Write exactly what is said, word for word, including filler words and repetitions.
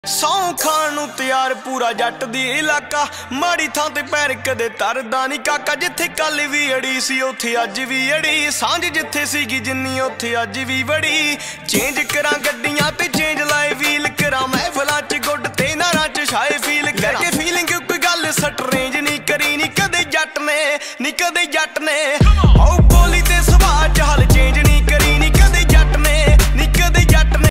ਸੌਂ ਖਾਣ ਨੂੰ ਤਿਆਰ ਪੂਰਾ ਜੱਟ ਦੀ ਇਲਾਕਾ, ਮਾੜੀ ਥਾਂ ਤੇ ਪੈਰ ਕਦੇ ਤਰਦਾ ਨੀ ਕਾਕਾ। ਜਿੱਥੇ ਕੱਲ ਵੀ ਅੜੀ ਸੀ ਉੱਥੇ ਅੱਜ ਵੀ ਅੜੀ, ਸਾਂਝ ਜਿੱਥੇ ਸੀਗੀ ਜਿੰਨੀ ਉੱਥੇ ਅੱਜ ਵੀ ਵੜੀ। ਚੇਂਜ ਕਰਾਂ ਗੱਡੀਆਂ ਤੇ ਚੇਂਜ ਲਾਏ ਵੀਲ ਕਰਾਂ, ਮਹਿਫਲਾਂ ਚ ਗੁੱਡ ਤੇ ਨਾਰਾਂ ਚ ਛਾਏ ਫੀਲ ਕਰਾਂ। ਕਿ ਫੀਲਿੰਗ ਕੋਈ ਗੱਲ ਸਟਰੇਂਜ ਨਹੀਂ ਕਰੀ ਨੀ ਕਦੇ ਜੱਟ ਨੇ, ਨੀ ਕਦੇ ਜੱਟ ਨੇ।